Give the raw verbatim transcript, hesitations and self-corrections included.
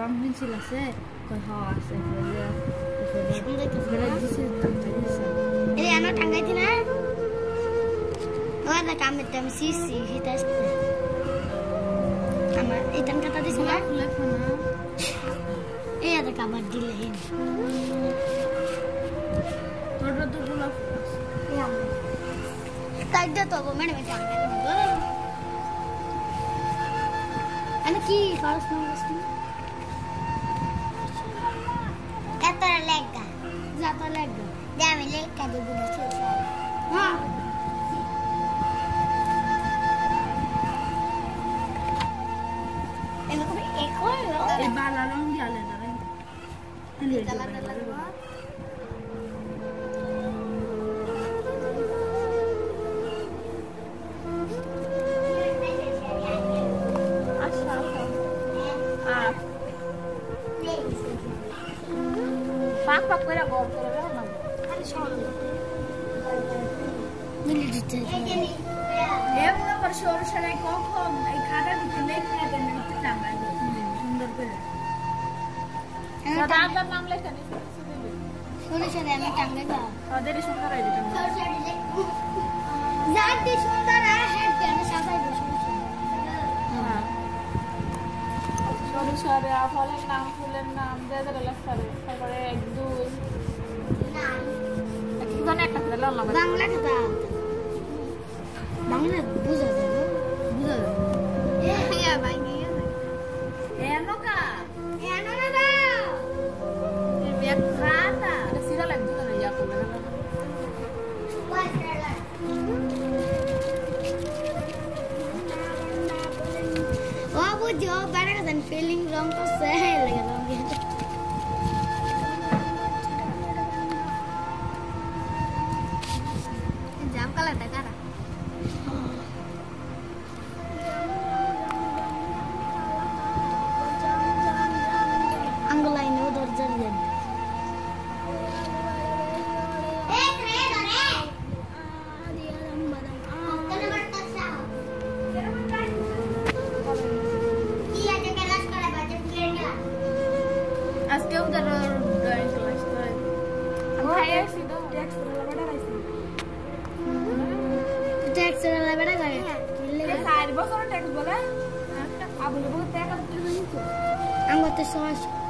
রং pencil আছে কই হওয়া আছে বেলা দিছে টাঙ্গাইছে এই আনো টাঙ্গাইতি না ওটা কামে টাম সিসি হিতাস আমার ইতান কথা দিছ না লেখো না এই আদা কাবার দিলে হেন তোরটা তো গোলাপ তাই দে তো ম্যাডাম টাঙ্গাই দেব ana ki karos nang gusto eto lega jato lega dami lega di buda susa ha eno ko eko e bala long di ale na rin tili dala dala Pak pak kira gor kira mana? Ada soal. Ini dice. Ya mula persoal saya kok ai khada dikne khada na tamba sundar kore. Sada apnar naam lekha ni shone shone ami tanga ga. Ader sundar ai tanga. Zati sundar hai hai kena sada hai shone. Sorry sorry ফলের নাম ফুলের নাম দিয়ে দিলে লেখারে তারপরে এক দুই নাম কি জানি একটা করে লাল বাংলা কথা বাংলা বুঝা যায় বুঝা যায় এ ইয়া ভাই গিয়ে এনো কা এনো না দাও এ বেকরাতা এটা সিরা লাগছে না ইয়া করলে না ও বুঝো বাড়া কান ফিলিং রং তো সহে লাগে রং দিয়ে জাম কালা টাকারা আঙ্গুলাই নো দরজার দেন এক রে ধরে আদিয়া রম্বাদম কেন বর্তসা আজকে উদার ড্রয়িং ক্লাস করে আমি খাই আসি তো ট্যাক্স লা বড়া রাইছি ট্যাক্স লা বড়া গায় এই চার বছর ট্যাক্স বলে আবুল বহুত টাকা দিতে নিছো আমগো তো সহজ